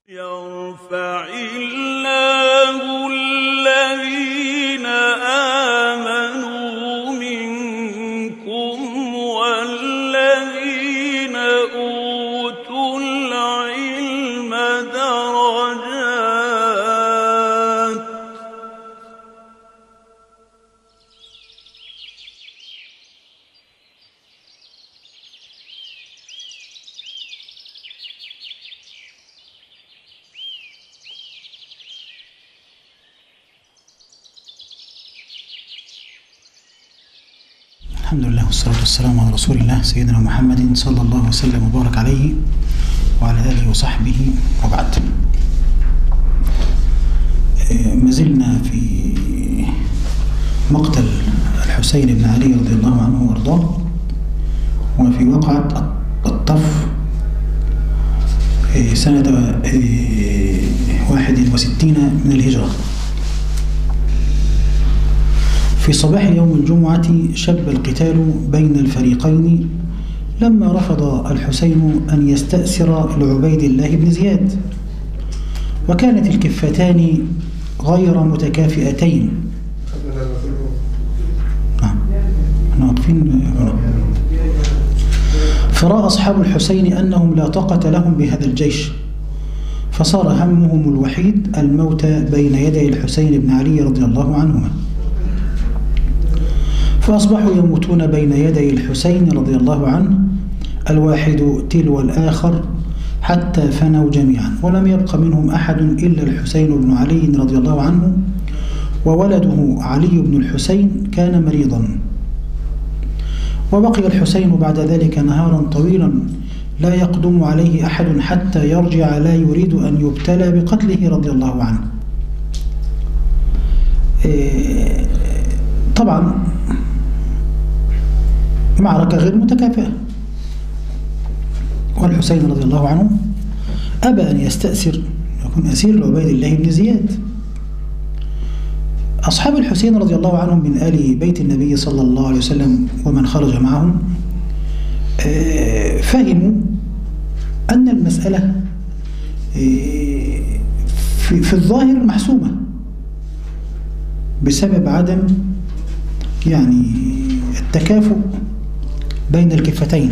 يرفع الله الذين آمنوا منكم والذين أوتوا العلم درجات الحمد لله والصلاة والسلام على رسول الله سيدنا محمد صلى الله وسلم وبارك عليه وعلى آله وصحبه وبعد. ما زلنا في مقتل الحسين بن علي رضي الله عنه وارضاه، وفي وقعة الطف سنة 61 من الهجرة. في صباح يوم الجمعة شب القتال بين الفريقين لما رفض الحسين أن يستأسر لعبيد الله بن زياد، وكانت الكفتان غير متكافئتين. فرأى أصحاب الحسين أنهم لا طاقة لهم بهذا الجيش، فصار همهم الوحيد الموت بين يدي الحسين بن علي رضي الله عنهما، فأصبحوا يموتون بين يدي الحسين رضي الله عنه الواحد تلو الآخر حتى فنوا جميعا، ولم يبق منهم أحد إلا الحسين بن علي رضي الله عنه، وولده علي بن الحسين كان مريضا. وبقي الحسين بعد ذلك نهارا طويلا لا يقدم عليه أحد حتى يرجع لا يريد أن يبتلى بقتله رضي الله عنه. طبعا معركة غير متكافئة، والحسين رضي الله عنه أبى أن يستأسر يكون أسير لعبيد الله بن زياد. أصحاب الحسين رضي الله عنهم من آل بيت النبي صلى الله عليه وسلم ومن خرج معهم فهموا أن المسألة في الظاهر محسومة بسبب عدم التكافؤ بين الكفتين.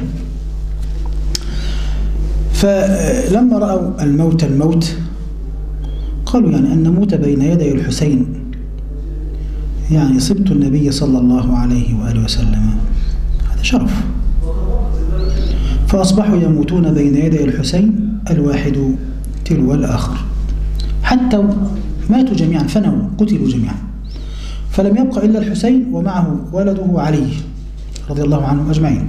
فلما رأوا الموت قالوا أن نموت بين يدي الحسين صبت النبي صلى الله عليه وآله وسلم، هذا شرف. فأصبحوا يموتون بين يدي الحسين الواحد تلو الآخر حتى ماتوا جميعا، فنوا قتلوا جميعا، فلم يبق إلا الحسين ومعه ولده علي رضي الله عنهم أجمعين.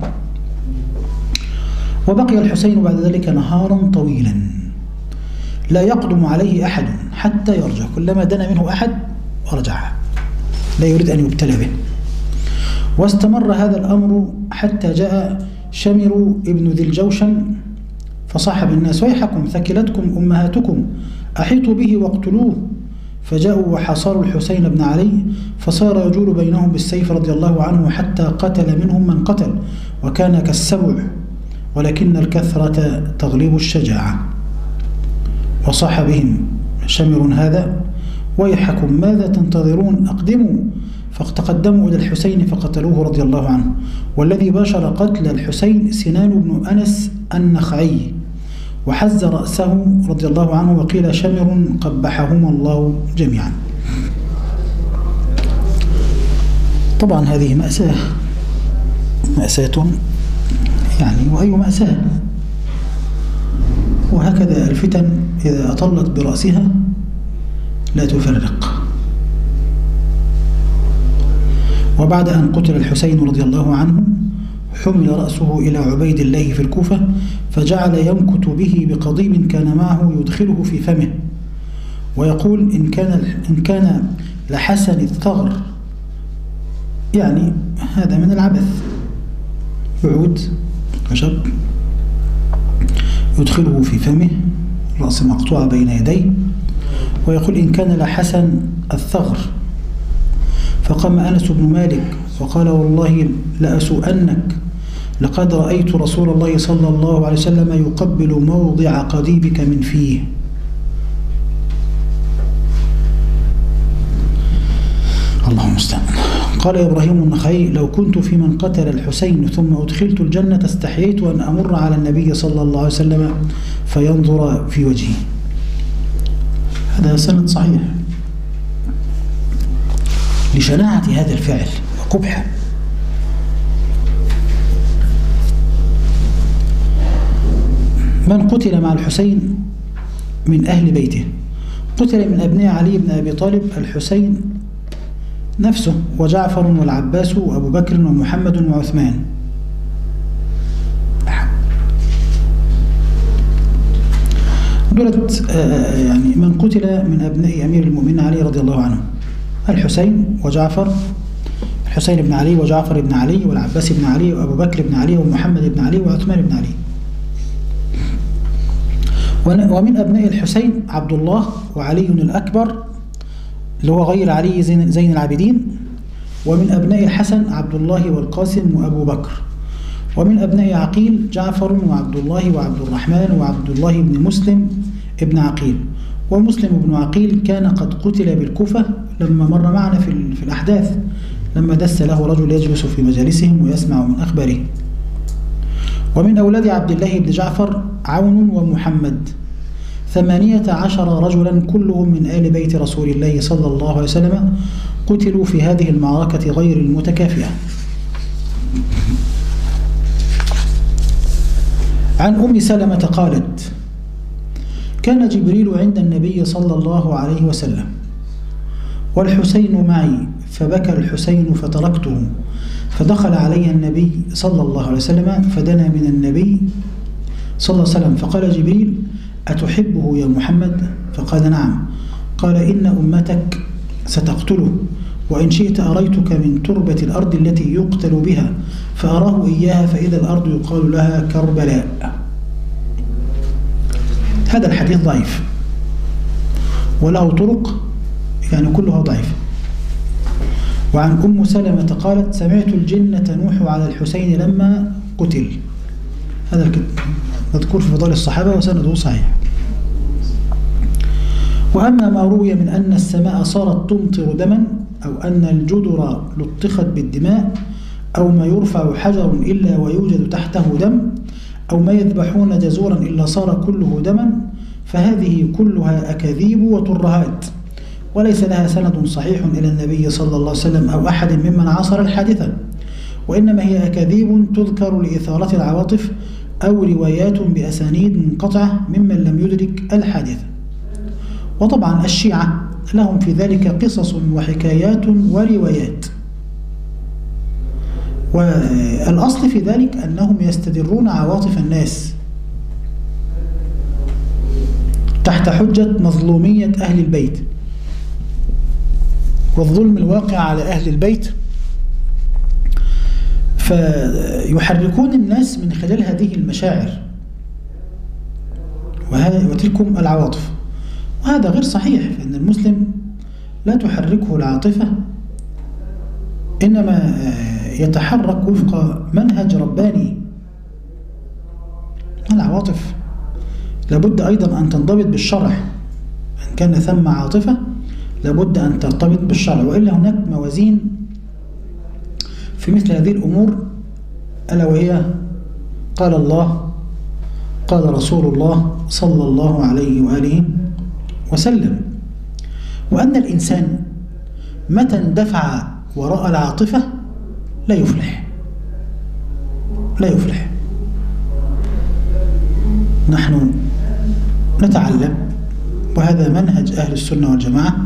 وبقي الحسين بعد ذلك نهارا طويلا لا يقدم عليه أحد حتى يرجع، كلما دنا منه أحد ورجع لا يريد أن يبتلى به. واستمر هذا الأمر حتى جاء شمر ابن ذي الجوشن فصاحب الناس: ويحكم ثكلتكم أمهاتكم، أحيطوا به واقتلوه. فجاءوا وحاصروا الحسين بن علي، فصار يجول بينهم بالسيف رضي الله عنه حتى قتل منهم من قتل، وكان كالسبع، ولكن الكثرة تغلب الشجاعة. وصاح بهم شمر هذا: ويحكم ماذا تنتظرون، أقدموا. فتقدموا إلى الحسين فقتلوه رضي الله عنه. والذي باشر قتل الحسين سنان بن أنس النخعي، وحز رأسه رضي الله عنه، وقيل شمر قبحهما الله جميعا. طبعا هذه مأساة وأي مأساة. وهكذا الفتن إذا أطلت برأسها لا تفرق. وبعد أن قتل الحسين رضي الله عنه حمل رأسه إلى عبيد الله في الكوفة، فجعل يمكت به بقضيب كان معه يدخله في فمه، ويقول: إن كان لحسن الثغر، هذا من العبث، يعود خشب يدخله في فمه، رأس مقطوع بين يديه، ويقول: إن كان لحسن الثغر. فقام أنس بن مالك وقال: والله لأسوءنك، لقد رأيت رسول الله صلى الله عليه وسلم يقبل موضع قضيبك من فيه. اللهم المستعان. قال إبراهيم النخعي: لو كنت في من قتل الحسين ثم أدخلت الجنة استحييت أن أمر على النبي صلى الله عليه وسلم فينظر في وجهه. هذا سند صحيح لشناعة هذا الفعل وقبحه. من قتل مع الحسين من أهل بيته؟ قتل من أبناء علي بن أبي طالب الحسين نفسه وجعفر والعباس وأبو بكر ومحمد وعثمان. دولت يعني من قتل من أبناء أمير المؤمنين علي رضي الله عنه: الحسين وجعفر، الحسين بن علي وجعفر بن علي والعباس بن علي وأبو بكر بن علي ومحمد بن علي وعثمان بن علي. ومن أبناء الحسين عبد الله وعلي الأكبر اللي هو غير علي زين العابدين. ومن أبناء الحسن عبد الله والقاسم وأبو بكر. ومن أبناء عقيل جعفر وعبد الله وعبد الرحمن وعبد الله بن مسلم ابن عقيل. ومسلم بن عقيل كان قد قتل بالكوفة لما مر معنا في الأحداث، لما دس له رجل يجلس في مجالسهم ويسمع من أخباره. ومن أولاد عبد الله بن جعفر عون ومحمد 18 رجلا كلهم من آل بيت رسول الله صلى الله عليه وسلم قتلوا في هذه المعركة غير المتكافئة. عن أم سلمة قالت: كان جبريل عند النبي صلى الله عليه وسلم والحسين معي، فبكى الحسين فتركته، فدخل علي النبي صلى الله عليه وسلم فدنا من النبي صلى الله عليه وسلم فقال جبريل: أتحبه يا محمد؟ فقال: نعم. قال: إن أمتك ستقتله، وإن شئت أريتك من تربة الأرض التي يقتل بها فأراه إياها، فإذا الأرض يقال لها كربلاء. هذا الحديث ضعيف وله طرق يعني كلها ضعيفة. وعن أم سلمة قالت: سمعت الجن تنوح على الحسين لما قتل. هذا مذكور في فضائل الصحابة وسنده صحيح. وأما ما روي من أن السماء صارت تمطر دما، أو أن الجدر لطخت بالدماء، أو ما يرفع حجر إلا ويوجد تحته دم، أو ما يذبحون جزورا إلا صار كله دما، فهذه كلها أكاذيب وترهات، وليس لها سند صحيح إلى النبي صلى الله عليه وسلم أو أحد ممن عاصر الحادثة، وإنما هي أكاذيب تذكر لإثارة العواطف أو روايات بأسانيد منقطعة ممن لم يدرك الحادثة. وطبعا الشيعة لهم في ذلك قصص وحكايات وروايات، والأصل في ذلك أنهم يستدرون عواطف الناس تحت حجة مظلومية أهل البيت والظلم الواقع على أهل البيت، فيحركون الناس من خلال هذه المشاعر وتلكم العواطف. وهذا غير صحيح، فإن المسلم لا تحركه العاطفة، إنما يتحرك وفق منهج رباني. العواطف لابد أيضا أن تنضبط بالشرع، إن كان ثم عاطفة لابد أن ترتبط بالشرع، وإلا هناك موازين في مثل هذه الأمور، ألا وهي قال الله قال رسول الله صلى الله عليه وآله وسلم. وأن الإنسان متى اندفع وراء العاطفة لا يفلح. نحن نتعلم، وهذا منهج أهل السنة والجماعة،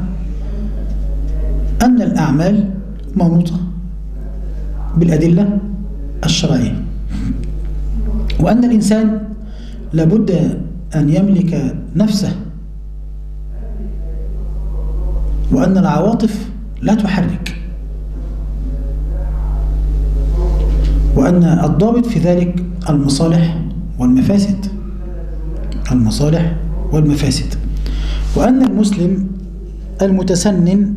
أن الأعمال منوطة بالأدلة الشرعية، وأن الإنسان لابد أن يملك نفسه، وأن العواطف لا تحرك، وأن الضابط في ذلك المصالح والمفاسد، وأن المسلم المتسنن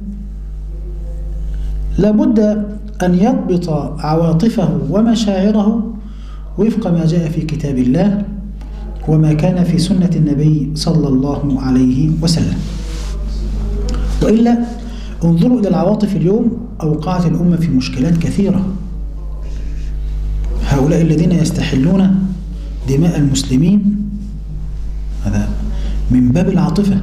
لابد أن يضبط عواطفه ومشاعره وفق ما جاء في كتاب الله وما كان في سنة النبي صلى الله عليه وسلم، وإلا انظروا إلى العواطف اليوم، أوقعت الأمة في مشكلات كثيرة. هؤلاء الذين يستحلون دماء المسلمين، هذا من باب العاطفة.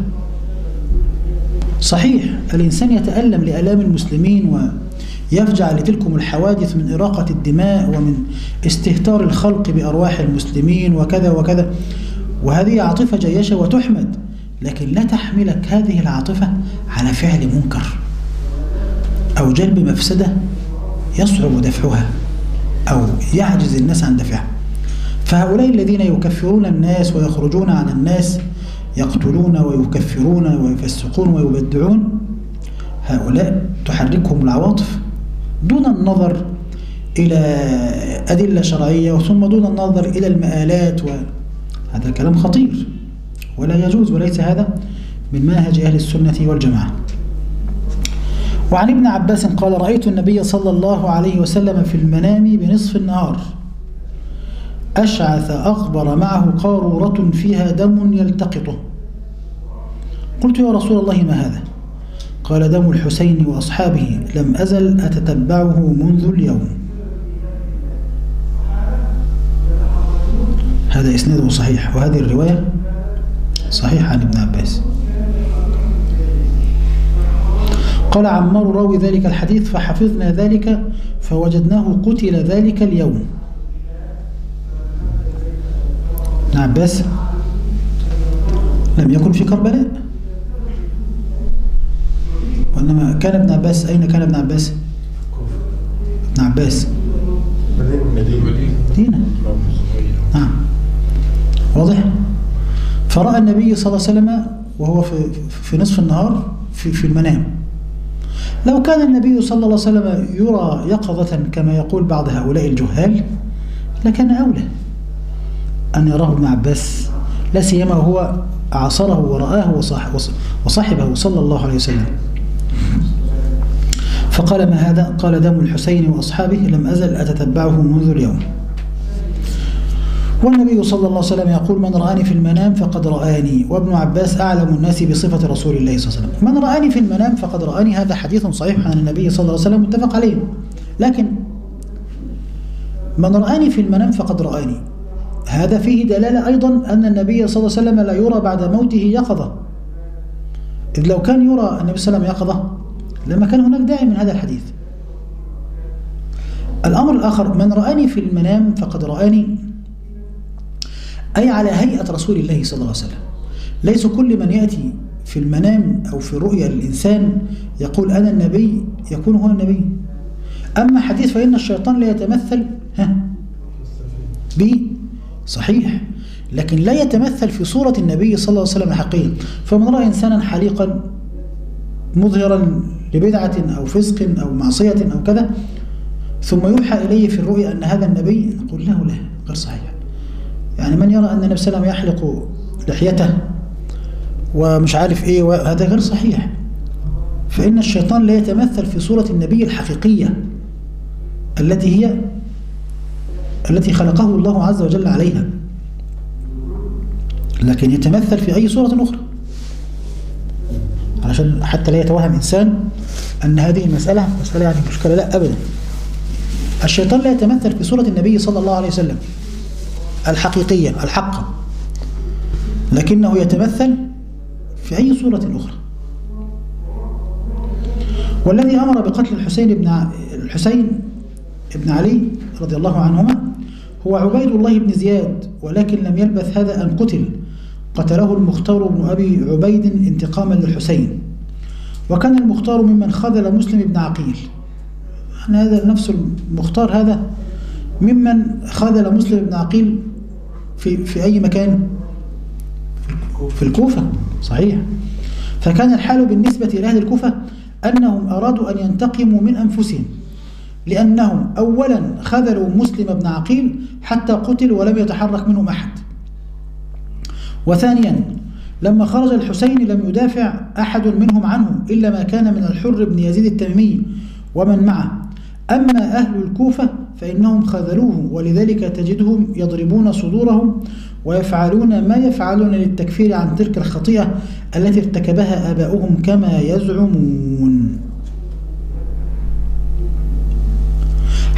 صحيح الإنسان يتألم لآلام المسلمين ويفجع لتلكم الحوادث من إراقة الدماء ومن استهتار الخلق بأرواح المسلمين وكذا وكذا، وهذه عاطفة جيشة وتحمد، لكن لا تحملك هذه العاطفة على فعل منكر أو جلب مفسدة يصعب دفعها أو يعجز الناس عن دفعها. فهؤلاء الذين يكفرون الناس ويخرجون على الناس يقتلون ويكفرون ويفسقون ويبدعون، هؤلاء تحركهم العواطف دون النظر إلى أدلة شرعية، ثم دون النظر إلى المآلات، وهذا كلام خطير ولا يجوز، وليس هذا من منهج أهل السنة والجماعة. وعن ابن عباس قال: رأيت النبي صلى الله عليه وسلم في المنام بنصف النهار أشعث أغبر معه قارورة فيها دم يلتقطه. قلت: يا رسول الله ما هذا؟ قال: دم الحسين وأصحابه، لم أزل أتتبعه منذ اليوم. هذا إسناده صحيح، وهذه الرواية صحيحة عن ابن عباس. قال عمار راوي ذلك الحديث: فحفظنا ذلك فوجدناه قتل ذلك اليوم. ابن عباس لم يكن في كربلاء، وإنما كان ابن عباس، أين كان ابن عباس؟ ابن عباس مدينة. نعم، واضح. فرأى النبي صلى الله عليه وسلم وهو في نصف النهار في المنام. لو كان النبي صلى الله عليه وسلم يرى يقظة كما يقول بعض هؤلاء الجهال لكان أولى أن يراه ابن عباس، لا سيما هو عاصره ورآه وصاحبه صلى الله عليه وسلم. فقال: ما هذا؟ قال: دم الحسين وأصحابه، لم أزل أتتبعه منذ اليوم. والنبي صلى الله عليه وسلم يقول: من رآني في المنام فقد رآني. وابن عباس أعلم الناس بصفة رسول الله صلى الله عليه وسلم. من رآني في المنام فقد رآني، هذا حديث صحيح عن النبي صلى الله عليه وسلم متفق عليه. لكن من رآني في المنام فقد رآني، هذا فيه دلالة أيضا أن النبي صلى الله عليه وسلم لا يرى بعد موته يقظة، إذ لو كان يرى النبي صلى الله عليه وسلم يقظة لما كان هناك داعي من هذا الحديث. الأمر الآخر: من رآني في المنام فقد رآني، أي على هيئة رسول الله صلى الله عليه وسلم. ليس كل من يأتي في المنام أو في رؤيا الإنسان يقول أنا النبي يكون هو النبي. أما حديث فإن الشيطان لا يتمثل صحيح، لكن لا يتمثل في صورة النبي صلى الله عليه وسلم حقيقيا. فمن رأى إنسانا حليقا مظهرا لبدعة أو فسق أو معصية أو كذا ثم يوحى إليه في الرؤيا أن هذا النبي، نقول له لا، غير صحيح. يعني من يرى أن النبي صلى الله عليه وسلم يحلق لحيته ومش عارف إيه، هذا غير صحيح. فإن الشيطان لا يتمثل في صورة النبي الحقيقية التي خلقه الله عز وجل عليها، لكن يتمثل في أي صورة أخرى، علشان حتى لا يتوهم إنسان أن هذه المسألة يعني مشكلة. لا أبدا، الشيطان لا يتمثل في صورة النبي صلى الله عليه وسلم الحقيقية الحقة، لكنه يتمثل في أي صورة أخرى. والذي أمر بقتل الحسين ابن علي رضي الله عنهما هو عبيد الله بن زياد، ولكن لم يلبث هذا أن قتله المختار بن أبي عبيد انتقاما للحسين. وكان المختار ممن خذل مسلم بن عقيل، يعني هذا نفس المختار هذا ممن خذل مسلم بن عقيل في أي مكان؟ في الكوفة، صحيح. فكان الحال بالنسبة لأهل الكوفة أنهم أرادوا أن ينتقموا من أنفسهم، لأنهم أولا خذلوا مسلم بن عقيل حتى قتل ولم يتحرك منهم أحد، وثانيا لما خرج الحسين لم يدافع أحد منهم عنه إلا ما كان من الحر بن يزيد التميمي ومن معه. أما أهل الكوفة فإنهم خذلوه، ولذلك تجدهم يضربون صدورهم ويفعلون ما يفعلون للتكفير عن تلك الخطيئة التي ارتكبها آباؤهم كما يزعمون.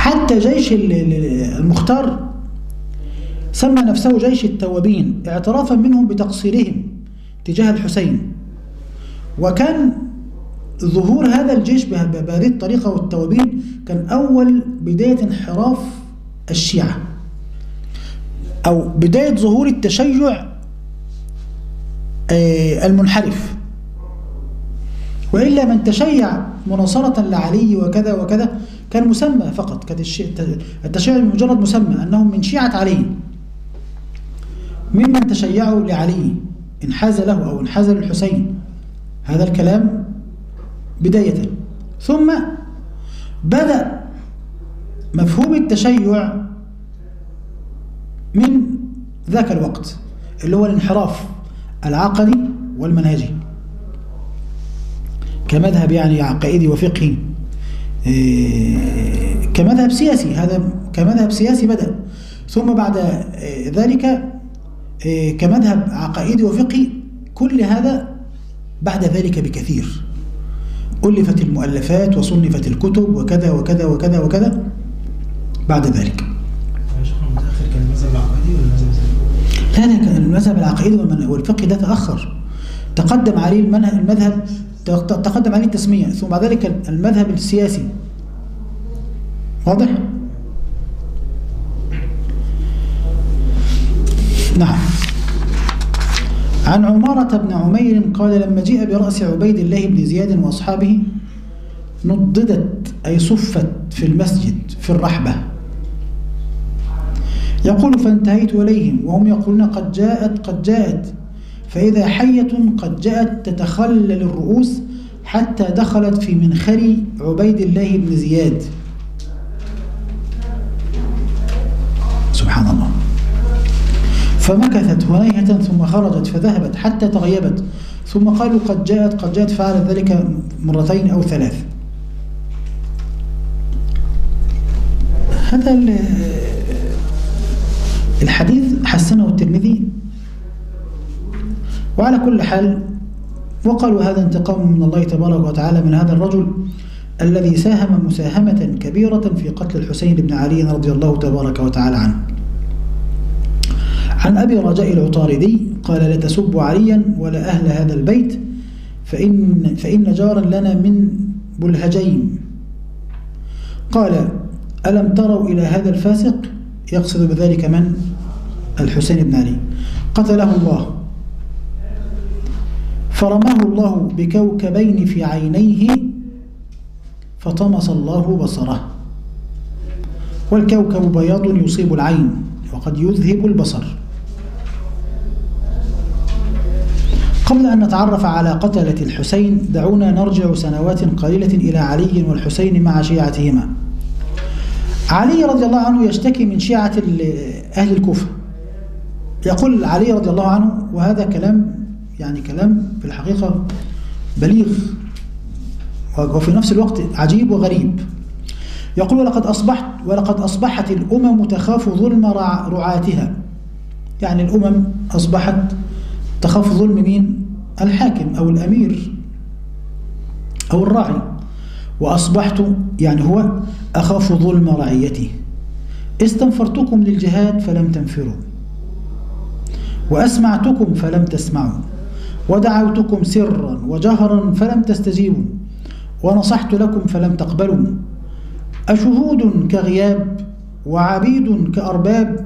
حتى جيش المختار سمى نفسه جيش التوابين اعترافا منهم بتقصيرهم تجاه الحسين. وكان ظهور هذا الجيش بهذه الطريقة والتوابين كان أول بداية انحراف الشيعة، أو بداية ظهور التشيع المنحرف. وإلا من تشيع مناصرة لعلي وكذا وكذا كان مسمى فقط، كانت التشيع مجرد مسمى أنهم من شيعة علي، ممن تشيعوا لعلي انحاز له أو انحاز للحسين. هذا الكلام بداية. ثم بدأ مفهوم التشيع من ذاك الوقت اللي هو الانحراف العقدي والمنهجي كمذهب يعني عقائدي وفقهي، كمذهب سياسي. هذا كمذهب سياسي بدأ، ثم بعد ذلك كمذهب عقائدي وفقهي. كل هذا بعد ذلك بكثير ألفت المؤلفات وصنفت الكتب وكذا وكذا وكذا وكذا بعد ذلك. كان المذهب العقائدي ولا المذهب؟ لا كان المذهب العقائدي والفقهي ده تأخر، تقدم عليه المذهب، تقدم عليه التسمية، ثم بعد ذلك المذهب السياسي. واضح؟ نعم. عن عمارة بن عمير قال لما جيء برأس عبيد الله بن زياد وأصحابه نضدت أي صفت في المسجد في الرحبة. يقول فانتهيت إليهم وهم يقولون قد جاءت فإذا حية قد جاءت تتخلل الرؤوس حتى دخلت في منخر عبيد الله بن زياد. سبحان الله. فمكثت هنيهة ثم خرجت فذهبت حتى تغيبت، ثم قالوا قد جاءت فعلت ذلك مرتين أو ثلاث. هذا الحديث حسنه الترمذي. وعلى كل حال وقالوا هذا انتقام من الله تبارك وتعالى من هذا الرجل الذي ساهم مساهمة كبيرة في قتل الحسين بن علي رضي الله تبارك وتعالى عنه. عن أبي رجاء العطاردي قال لا تسبوا عليا ولا أهل هذا البيت فإن جارا لنا من بلهجين. قال ألم تروا إلى هذا الفاسق؟ يقصد بذلك من؟ الحسين بن علي. قتله الله فرماه الله بكوكبين في عينيه فطمس الله بصره. والكوكب بياض يصيب العين وقد يذهب البصر. قبل أن نتعرف على قتلة الحسين دعونا نرجع سنوات قليلة إلى علي والحسين مع شيعتهما. علي رضي الله عنه يشتكي من شيعة أهل الكوفة. يقول علي رضي الله عنه، وهذا كلام يعني كلام في الحقيقة بليغ وفي نفس الوقت عجيب وغريب. يقول ولقد أصبحت الأمم تخاف ظلم رعاتها. يعني الأمم أصبحت تخاف ظلم مين؟ الحاكم أو الأمير أو الراعي. وأصبحت يعني هو أخاف ظلم رعيتي. استنفرتكم للجهاد فلم تنفروا، وأسمعتكم فلم تسمعوا، ودعوتكم سرا وجهرا فلم تستجيبوا، ونصحت لكم فلم تقبلوا. أشهود كغياب وعبيد كأرباب،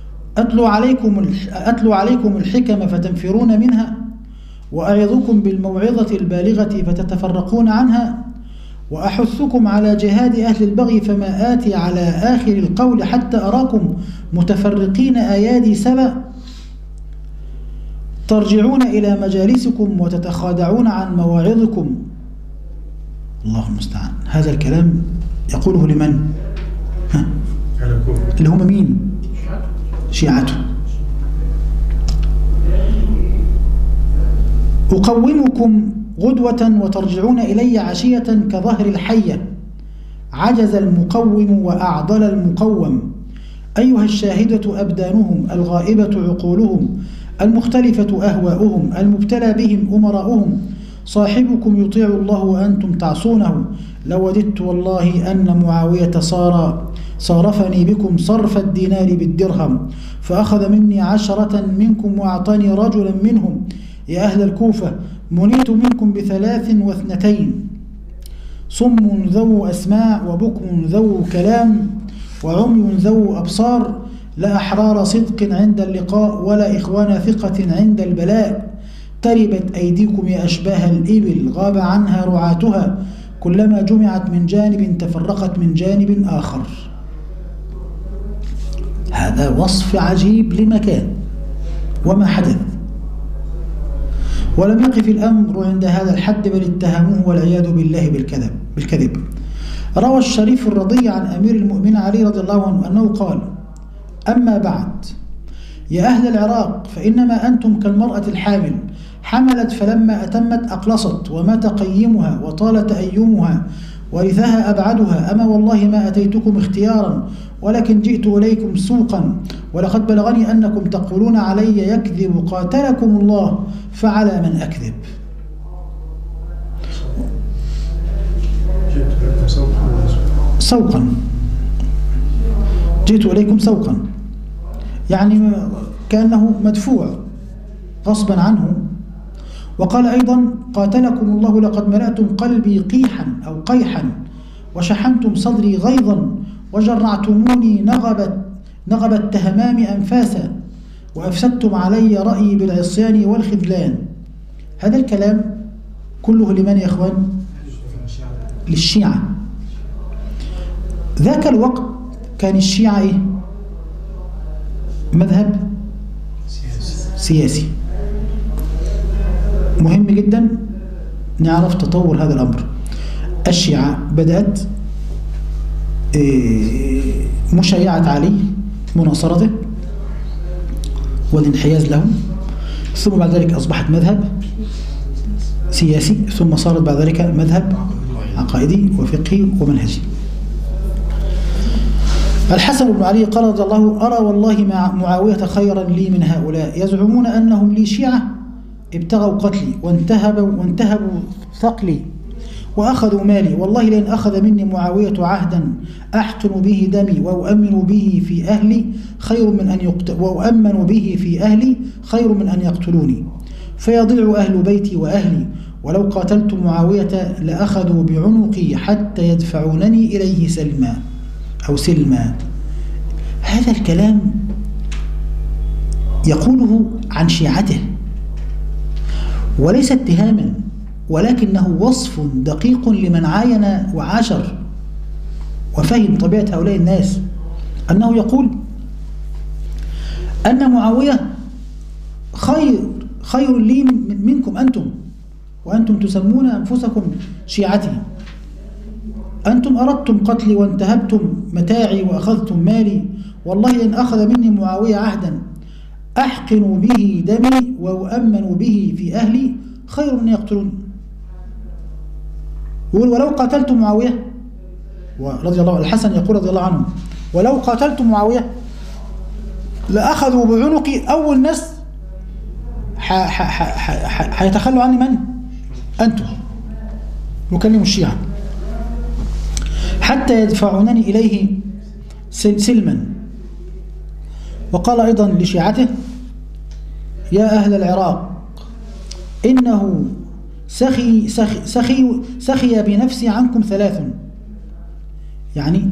أتلو عليكم الحكم فتنفرون منها، وأعظكم بالموعظة البالغة فتتفرقون عنها، وأحثكم على جهاد أهل البغي فما آتي على آخر القول حتى أراكم متفرقين أيادي سبأ، ترجعون إلى مجالسكم وتتخادعون عن مواعظكم. الله المستعان. هذا الكلام يقوله لمن؟ اللي هم مين؟ شيعته. أقومكم غدوة وترجعون إلي عشية كظهر الحية، عجز المقوم وأعضل المقوم. أيها الشاهدة أبدانهم، الغائبة عقولهم، المختلفة أهواؤهم، المبتلى بهم أمراؤهم، صاحبكم يطيع الله وأنتم تعصونه، لوددت والله أن معاوية صارفني بكم صرف الدينار بالدرهم، فأخذ مني 10 منكم وأعطاني رجلا منهم. يا أهل الكوفة منيت منكم ب2 صم ذو أسماع وبكم ذو كلام وعمي ذو أبصار، لا أحرار صدق عند اللقاء ولا إخوان ثقة عند البلاء. تربت أيديكم يا أشباه الإبل غاب عنها رعاتها، كلما جمعت من جانب تفرقت من جانب آخر. هذا وصف عجيب لمكان وما حدث. ولم يقف الأمر عند هذا الحد، بل اتهموه والعياذ بالله بالكذب. روى الشريف الرضي عن أمير المؤمنين علي رضي الله عنه أنه قال: أما بعد، يا أهل العراق، فإنما أنتم كالمرأة الحامل، حملت فلما أتمت أقلصت، ومات قيمها وطال تأيمها ورثها أبعدها. أما والله ما أتيتكم اختيارا، ولكن جئت إليكم سوقا، ولقد بلغني أنكم تقولون علي يكذب، قاتلكم الله، فعلى من أكذب. سوقا، جئت إليكم سوقا، يعني كأنه مدفوع غصبا عنه. وقال أيضا: قاتلكم الله، لقد ملأتم قلبي قيحا أو قيحا، وشحنتم صدري غيظا، وجرعتموني نغب التهمام أنفاسا، وأفسدتم علي رأيي بالعصيان والخذلان. هذا الكلام كله لمن يا إخوان؟ للشيعة. ذاك الوقت كان الشيعة إيه؟ مذهب سياسي. مهم جدا نعرف تطور هذا الأمر. الشيعة بدأت مشايعة علي، مناصرته والانحياز له، ثم بعد ذلك أصبحت مذهب سياسي، ثم صارت بعد ذلك مذهب عقائدي وفقهي ومنهجي. الحسن بن علي قال رضي الله: أرى والله مع معاوية خيرا لي من هؤلاء، يزعمون أنهم لي شيعة ابتغوا قتلي وانتهبوا ثقلي وأخذوا مالي، والله لئن أخذ مني معاوية عهدا أحقن به دمي وأؤمن به في أهلي خير من أن يقتلوني، فيضيع أهل بيتي وأهلي، ولو قاتلت معاوية لأخذوا بعنقي حتى يدفعونني إليه سلما. هذا الكلام يقوله عن شيعته، وليس اتهاما، ولكنه وصف دقيق لمن عاين وعاشر وفهم طبيعة هؤلاء الناس، أنه يقول أن معاوية خير لي منكم أنتم، وأنتم تسمون أنفسكم شيعتي. أنتم أردتم قتلي وانتهبتم متاعي وأخذتم مالي، والله إن أخذ مني معاوية عهدا أحقن به دمي وأؤمن به في أهلي خير من يقتلوني. يقول: ولو قاتلت معاوية، ورضي الله، الحسن يقول رضي الله عنه: ولو قاتلت معاوية لأخذوا بعنقي، أول ناس حيتخلوا عني من؟ أنتم، نكلم الشيعة، حتى يدفعونني إليه سلما. وقال أيضا لشيعته: يا أهل العراق، إنه سخي بنفسي عنكم 3، يعني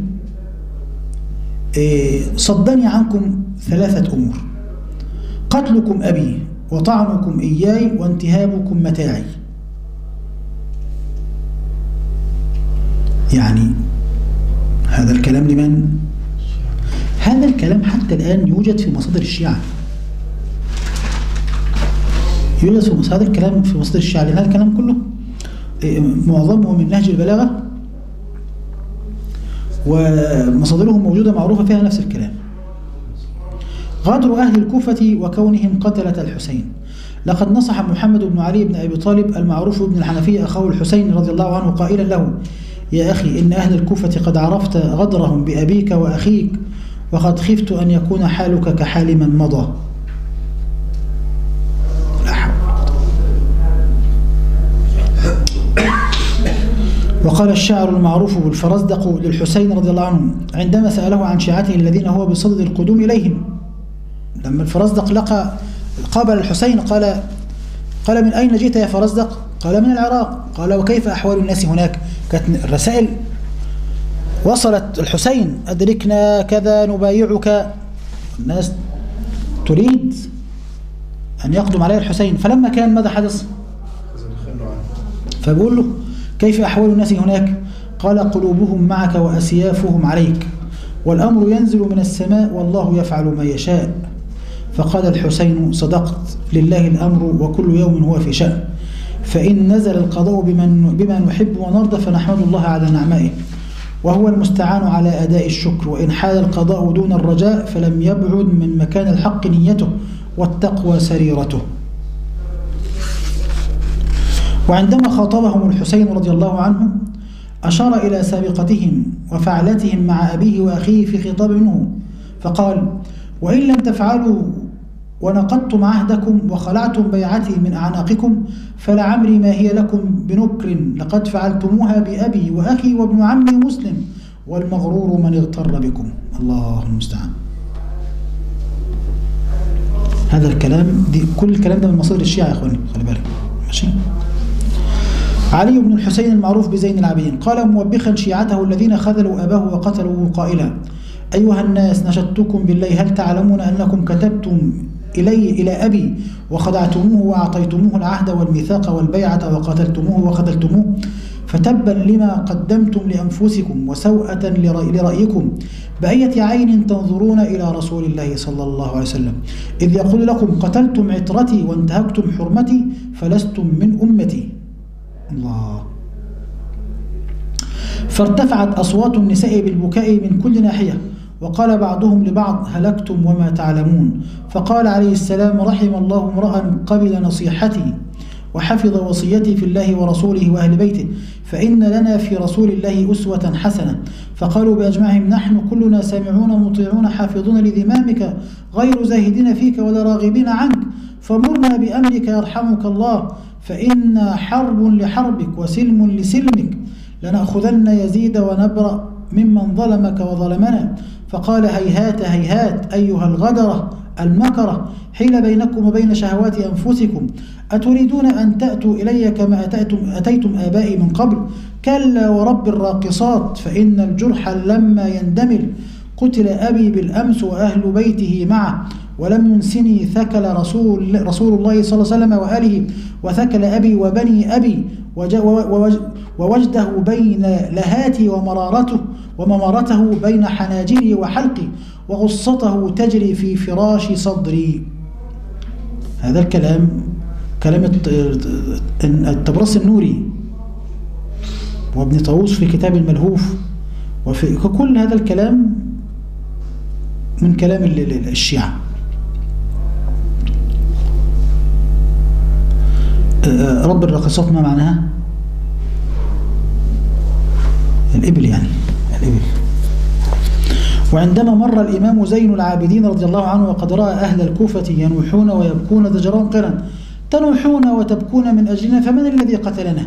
صدني عنكم 3 أمور: قتلكم أبي، وطعنكم إياي، وانتهابكم متاعي. يعني هذا الكلام لمن؟ هذا الكلام حتى الآن يوجد في مصادر الشيعة، هذا الكلام في مصادر الشيعة، لأن هذا الكلام كله معظمه من نهج البلاغة، ومصادرهم موجودة معروفة فيها نفس الكلام. غدر أهل الكوفة وكونهم قتلة الحسين. لقد نصح محمد بن علي بن أبي طالب المعروف بن الحنفية أخاه الحسين رضي الله عنه قائلا له: يا أخي، إن أهل الكوفة قد عرفت غدرهم بأبيك وأخيك، وقد خفت أن يكون حالك كحال من مضى. لا حول. وقال الشاعر المعروف بالفرزدق للحسين رضي الله عنه عندما سأله عن شيعته الذين هو بصدد القدوم إليهم، لما الفرزدق قابل الحسين قال من أين جئت يا فرزدق؟ قال من العراق. قال وكيف أحوال الناس هناك؟ كانت الرسائل وصلت الحسين أدركنا كذا نبايعك، الناس تريد أن يقدم عليه الحسين. فلما كان ماذا حدث؟ فبقول له كيف أحوال الناس هناك؟ قال قلوبهم معك وأسيافهم عليك، والأمر ينزل من السماء والله يفعل ما يشاء. فقال الحسين صدقت، لله الأمر وكل يوم هو في شأن، فإن نزل القضاء بما نحب ونرضى فنحمد الله على نعمائه، وهو المستعان على أداء الشكر، وإن حال القضاء دون الرجاء فلم يبعد من مكان الحق نيته والتقوى سريرته. وعندما خاطبهم الحسين رضي الله عنه أشار إلى سابقتهم وفعلتهم مع أبيه وأخيه في خطاب منه، فقال وإن لم تفعلوا ونقضتم عهدكم وخلعتم بيعتي من أعناقكم فلعمري ما هي لكم بنكر، لقد فعلتموها بأبي وأخي وابن عمي مسلم، والمغرور من اغتر بكم. الله المستعان. هذا الكلام كل الكلام ده من مصادر الشيعة يا اخواني، خلي بالك ماشي. علي بن الحسين المعروف بزين العابدين قال موبخا شيعته الذين خذلوا أباه وقتلوه قائلا أيها الناس نشدتكم بالله هل تعلمون أنكم كتبتم إلى أبي وخدعتموه وأعطيتموه العهد والميثاق والبيعة وقتلتموه وخذلتموه، فتبا لما قدمتم لأنفسكم وسوءة لرأيكم، بأية عين تنظرون إلى رسول الله صلى الله عليه وسلم إذ يقول لكم قتلتم عترتي وانتهكتم حرمتي فلستم من أمتي. الله. فارتفعت أصوات النساء بالبكاء من كل ناحية، وقال بعضهم لبعض هلكتم وما تعلمون. فقال عليه السلام رحم الله امرأ قبل نصيحتي وحفظ وصيتي في الله ورسوله وأهل بيته، فإن لنا في رسول الله أسوة حسنة. فقالوا بأجمعهم نحن كلنا سامعون مطيعون حافظون لذمامك غير زاهدين فيك ولا راغبين عنك، فمرنا بأمرك يرحمك الله، فإن حرب لحربك وسلم لسلمك، لنأخذن يزيد ونبرأ ممن ظلمك وظلمنا. فقال هيهات هيهات أيها الغدرة المكرة، حيل بينكم وبين شهوات أنفسكم، أتريدون أن تأتوا إلي كما أتيتم آبائي من قبل؟ كلا ورب الراقصات، فإن الجرح لما يندمل، قتل أبي بالأمس وأهل بيته معه، ولم ينسني ثكل رسول الله صلى الله عليه وسلم وآله، وثكل أبي وبني أبي، ووجده بين لهاتي وممارته بين حناجري وحلقي، وغصته تجري في فراش صدري. هذا الكلام كلام الطبرسي النوري وابن طاووس في كتاب الملهوف، وفي كل هذا الكلام من كلام الشيعة. رب الراقصات ما معناها؟ الإبل يعني الإبل. وعندما مر الإمام زين العابدين رضي الله عنه وقد رأى أهل الكوفة ينوحون ويبكون ضجرا قرا، تنوحون وتبكون من أجلنا فمن الذي قتلنا؟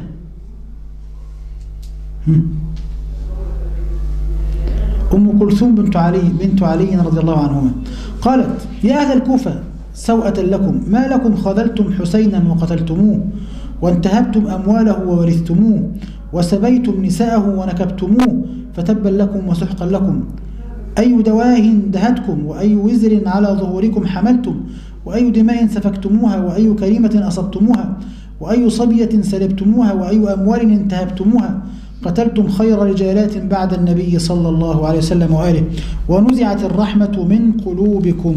أم كلثوم بنت علي رضي الله عنهما قالت يا أهل الكوفة سوءة لكم، ما لكم خذلتم حسينا وقتلتموه، وانتهبتم أمواله وورثتموه، وسبيتم نساءه ونكبتموه، فتبا لكم وسحقا لكم. أي دواه دهتكم، وأي وزر على ظهوركم حملتم، وأي دماء سفكتموها، وأي كريمة أصبتموها، وأي صبية سلبتموها، وأي أموال انتهبتموها. قتلتم خير رجالات بعد النبي صلى الله عليه وسلم وآله، ونزعت الرحمة من قلوبكم.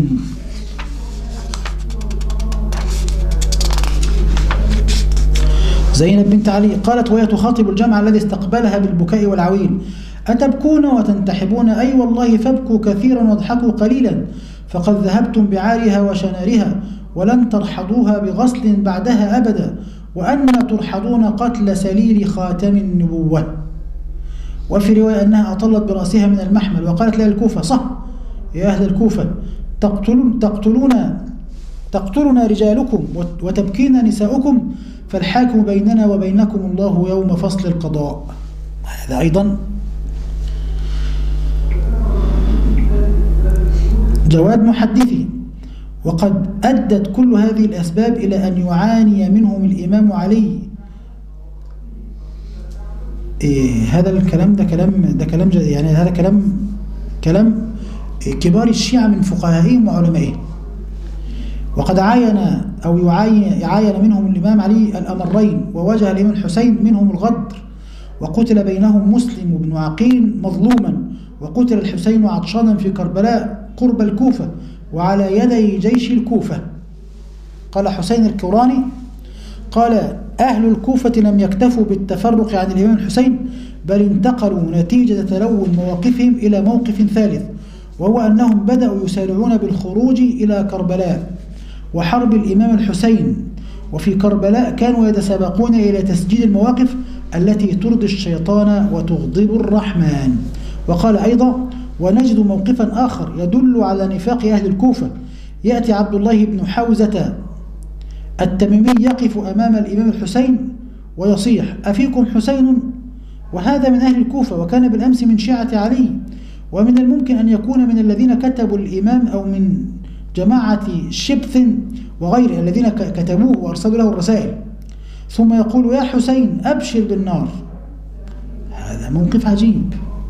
زينب بنت علي قالت وهي تخاطب الجمع الذي استقبلها بالبكاء والعويل أتبكون وتنتحبون؟ أي والله فابكوا كثيرا واضحكوا قليلا، فقد ذهبتم بعارها وشنارها، ولن ترحضوها بغسل بعدها أبدا، وأننا ترحضون قتل سليل خاتم النبوة. وفي رواية أنها أطلت برأسها من المحمل، وقالت لها الكوفة صح يا أهل الكوفة، تقتلنا رجالكم وتبكين نساؤكم، فالحاكم بيننا وبينكم الله يوم فصل القضاء. هذا أيضا جواد محدثي. وقد أدت كل هذه الأسباب إلى أن يعاني منهم الإمام علي. هذا الكلام ده كلام يعني هذا كلام كبار الشيعة من فقهائهم وعلمائهم. وقد عاين أو يعاين منهم الإمام علي الأمرين، وواجه الإمام الحسين منهم الغدر، وقتل بينهم مسلم بن عقيل مظلوما، وقتل الحسين عطشانا في كربلاء قرب الكوفة وعلى يدي جيش الكوفة. قال حسين الكوراني قال: أهل الكوفة لم يكتفوا بالتفرق عن الإمام الحسين، بل انتقلوا نتيجة تلون مواقفهم إلى موقف ثالث، وهو أنهم بدأوا يسارعون بالخروج إلى كربلاء وحرب الإمام الحسين. وفي كربلاء كانوا يتسابقون إلى تسجيل المواقف التي ترضي الشيطان وتغضب الرحمن. وقال أيضا: ونجد موقفا آخر يدل على نفاق أهل الكوفة. يأتي عبد الله بن حوزة التميمي يقف أمام الإمام الحسين ويصيح: أفيكم حسين؟ وهذا من أهل الكوفة، وكان بالأمس من شيعة علي، ومن الممكن أن يكون من الذين كتبوا الإمام أو من جماعة شبث وغيره الذين كتبوه وأرسلوا له الرسائل، ثم يقول: يا حسين أبشر بالنار. هذا موقف عجيب.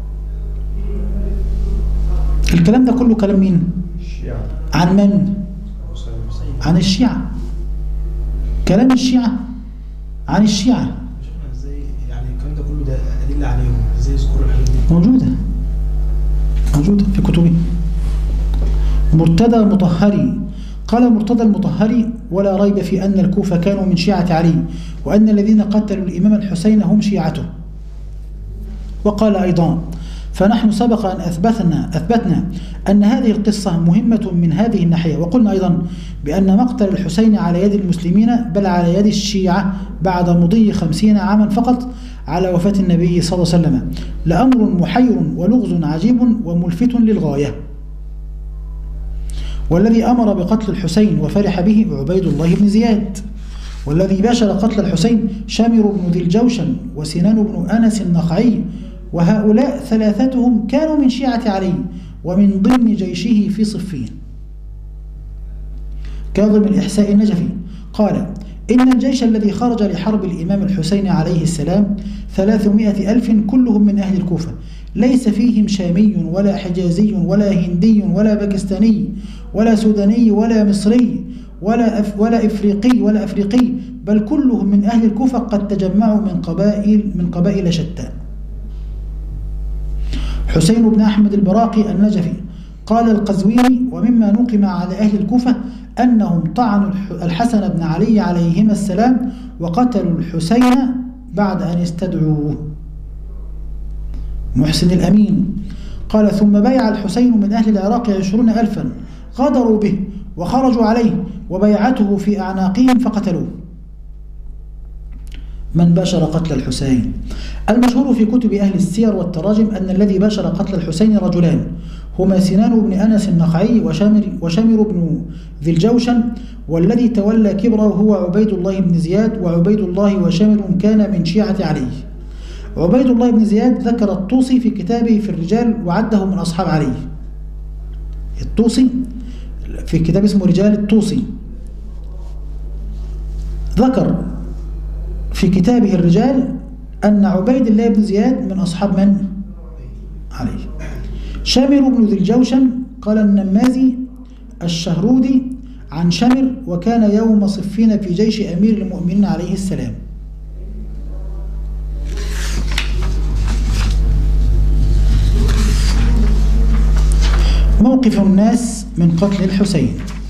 الكلام ده كله كلام مين؟ الشيعة. عن من؟ عن الشيعة. كلام الشيعة عن الشيعة. ازاي يعني الكلام ده كله ده أدلة عليهم؟ ازاي يذكروا الحاجات دي؟ موجودة في كتبهم. مرتضى المطهري قال مرتضى المطهري: ولا ريب في أن الكوفة كانوا من شيعة علي، وأن الذين قتلوا الإمام الحسين هم شيعته. وقال أيضا: فنحن سبق أن أثبتنا أن هذه القصة مهمة من هذه الناحية، وقلنا أيضا بأن مقتل الحسين على يد المسلمين بل على يد الشيعة بعد مضي 50 عاما فقط على وفاة النبي صلى الله عليه وسلم لأمر محير ولغز عجيب وملفت للغاية. والذي أمر بقتل الحسين وفرح به عبيد الله بن زياد، والذي باشر قتل الحسين شامر بن ذي الجوشن وسنان بن أنس النخعي، وهؤلاء ثلاثتهم كانوا من شيعة علي ومن ضمن جيشه في صفين. كاظم الإحساء النجفي قال: إن الجيش الذي خرج لحرب الإمام الحسين عليه السلام 300,000 كلهم من أهل الكوفة، ليس فيهم شامي ولا حجازي ولا هندي ولا باكستاني ولا سوداني ولا مصري ولا أفريقي، بل كلهم من أهل الكوفة قد تجمعوا من قبائل شتى. حسين بن أحمد البراقي النجفي قال القزويني: ومما نقم على أهل الكوفة أنهم طعنوا الحسن بن علي عليهما السلام وقتلوا الحسين بعد أن استدعوه. محسن الأمين قال: ثم بايع الحسين من أهل العراق 20,000 غدروا به وخرجوا عليه وبيعته في أعناقهم فقتلوه. من باشر قتل الحسين؟ المشهور في كتب أهل السير والتراجم أن الذي باشر قتل الحسين رجلان، هما سنان بن أنس النخعي وشامر بن ذي الجوشن، والذي تولى كبره هو عبيد الله بن زياد. وعبيد الله وشامر كان من شيعة علي. عبيد الله بن زياد ذكر الطوسي في كتابه في الرجال وعده من أصحاب علي. الطوسي في كتاب اسمه رجال الطوسي ذكر في كتابه الرجال أن عبيد الله بن زياد من أصحاب من؟ علي. شامر بن ذي الجوشن قال النمازي الشهرودي عن شمر: وكان يوم صفين في جيش أمير المؤمنين عليه السلام. موقف الناس من قتل الحسين.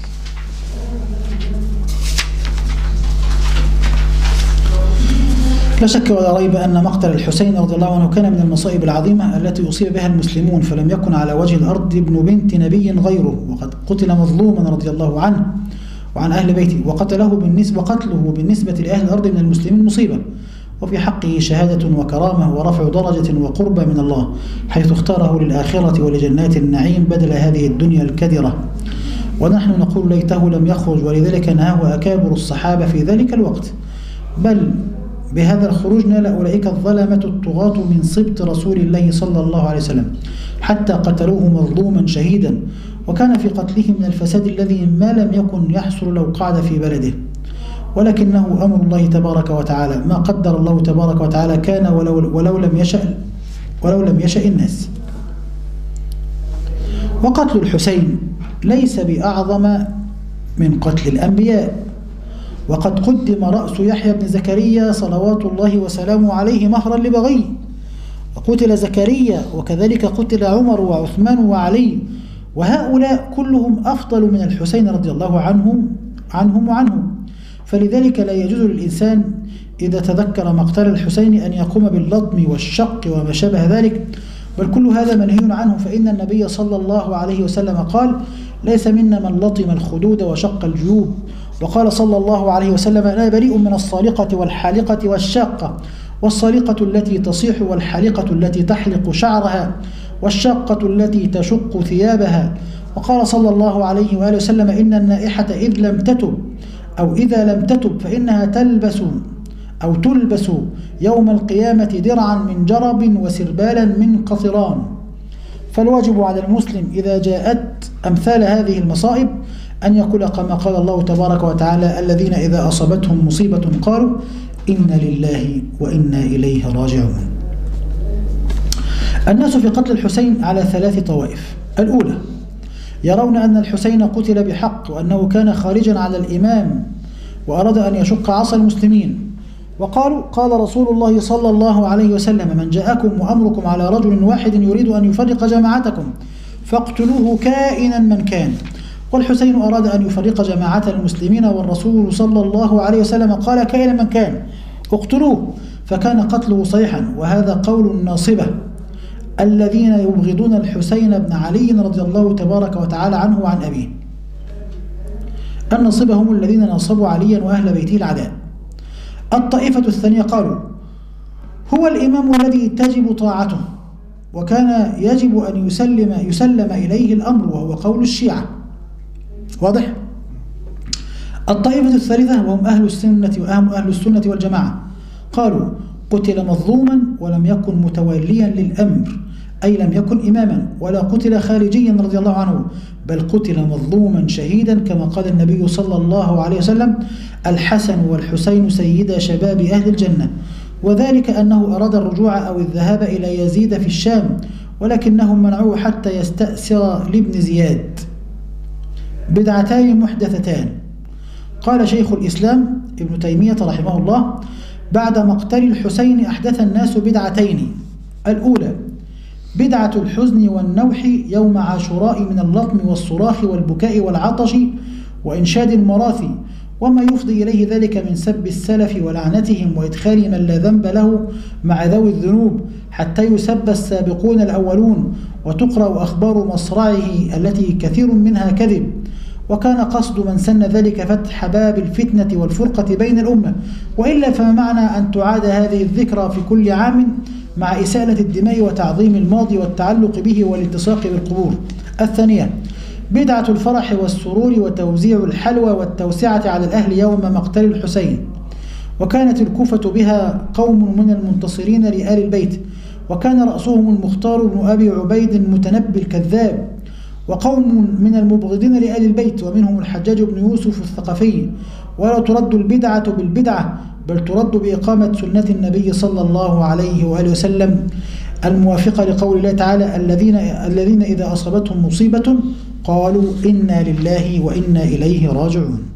لا شك ولا ريب أن مقتل الحسين رضي الله عنه كان من المصائب العظيمة التي أصيب بها المسلمون، فلم يكن على وجه الأرض ابن بنت نبي غيره، وقد قتل مظلوما رضي الله عنه وعن أهل بيته، وقتله بالنسبة لأهل الأرض من المسلمين مصيبة، وفي حقه شهادة وكرامة ورفع درجة وقربة من الله، حيث اختاره للآخرة ولجنات النعيم بدل هذه الدنيا الكدرة. ونحن نقول ليته لم يخرج، ولذلك نهاه أكابر الصحابة في ذلك الوقت، بل بهذا الخروج نال أولئك الظلمة الطغاة من سبط رسول الله صلى الله عليه وسلم حتى قتلوه مظلوما شهيدا، وكان في قتله من الفساد الذي ما لم يكن يحصل لو قعد في بلده، ولكنه أمر الله تبارك وتعالى، ما قدر الله تبارك وتعالى كان ولو لم يشأ الناس. وقتل الحسين ليس بأعظم من قتل الأنبياء، وقد قدم رأس يحيى بن زكريا صلوات الله وسلامه عليه مهرا لبغي، وقتل زكريا، وكذلك قتل عمر وعثمان وعلي، وهؤلاء كلهم أفضل من الحسين رضي الله عنهم وعنهم. فلذلك لا يجوز للإنسان إذا تذكر مقتل الحسين أن يقوم باللطم والشق وما شابه ذلك، بل كل هذا منهي عنه، فإن النبي صلى الله عليه وسلم قال: ليس منا من لطم الخدود وشق الجيوب. وقال صلى الله عليه وسلم: أنا بريء من الصالقة والحالقة والشاقة، والصالقة التي تصيح، والحالقة التي تحلق شعرها، والشاقة التي تشق ثيابها. وقال صلى الله عليه وآله وسلم: إن النائحة إذا لم تتب فإنها تلبس يوم القيامة درعا من جرب وسربالا من قطران. فالواجب على المسلم إذا جاءت أمثال هذه المصائب أن يقول كما قال الله تبارك وتعالى: الذين إذا أصابتهم مصيبة قالوا إنا لله وإنا إليه راجعون. الناس في قتل الحسين على 3 طوائف. الأولى: يرون أن الحسين قتل بحق، وأنه كان خارجا على الإمام وأراد أن يشق عصا المسلمين، وقالوا: قال رسول الله صلى الله عليه وسلم: من جاءكم وأمركم على رجل واحد يريد أن يفرق جماعتكم فاقتلوه كائنا من كان. والحسين أراد أن يفرق جماعة المسلمين، والرسول صلى الله عليه وسلم قال: كائنا من كان اقتلوه، فكان قتله صيحا. وهذا قول الناصبة الذين يبغضون الحسين بن علي رضي الله تبارك وتعالى عنه وعن أبيه. الناصبة هم الذين ناصبوا عليا وأهل بيته العداء. الطائفة الثانية قالوا: هو الإمام الذي تجب طاعته، وكان يجب أن يسلم إليه الأمر، وهو قول الشيعة. واضح؟ الطائفة الثالثة وهم أهل السنة والجماعة قالوا: قتل مظلوما ولم يكن متوليا للأمر، أي لم يكن إماما، ولا قتل خارجيا رضي الله عنه، بل قتل مظلوما شهيدا، كما قال النبي صلى الله عليه وسلم: الحسن والحسين سيدا شباب أهل الجنة. وذلك أنه أراد الرجوع أو الذهاب إلى يزيد في الشام، ولكنهم منعوه حتى يستأسر لابن زياد. بدعتان محدثتان. قال شيخ الإسلام ابن تيمية رحمه الله: بعد مقتل الحسين أحدث الناس بدعتين. الأولى: بدعة الحزن والنوح يوم عاشوراء من اللطم والصراخ والبكاء والعطش وإنشاد المراثي، وما يفضي إليه ذلك من سب السلف ولعنتهم وإدخال من لا ذنب له مع ذوي الذنوب، حتى يسب السابقون الأولون وتقرأ أخبار مصرعه التي كثير منها كذب. وكان قصد من سن ذلك فتح باب الفتنة والفرقة بين الأمة، وإلا فما معنى أن تعاد هذه الذكرى في كل عام مع إسالة الدماء وتعظيم الماضي والتعلق به والالتصاق بالقبور. الثانية: بدعة الفرح والسرور وتوزيع الحلوى والتوسعة على الأهل يوم مقتل الحسين. وكانت الكوفة بها قوم من المنتصرين لآل البيت، وكان رأسهم المختار بن أبي عبيد المتنبي الكذاب، وقوم من المبغضين لآل البيت، ومنهم الحجاج بن يوسف الثقفي. ولا ترد البدعة بالبدعة، بل ترد بإقامة سنة النبي صلى الله عليه وآله وسلم الموافقة لقول الله تعالى: الذين إذا أصابتهم مصيبة قالوا إنا لله وإنا إليه راجعون.